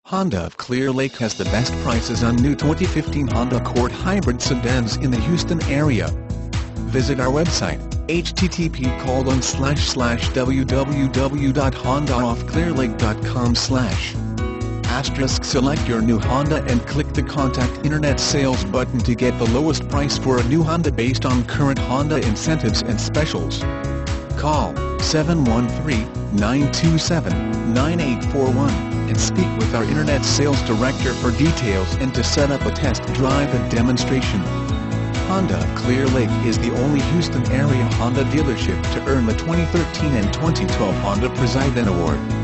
Honda of Clear Lake has the best prices on new 2015 Honda Accord hybrid sedans in the Houston area. Visit our website, http://www.hondaofclearlake.com/. Select your new Honda and click the Contact Internet Sales button to get the lowest price for a new Honda based on current Honda incentives and specials. Call 713-927-9841 and speak with our Internet Sales Director for details and to set up a test drive and demonstration. Honda of Clear Lake is the only Houston area Honda dealership to earn the 2013 and 2012 Honda President Award.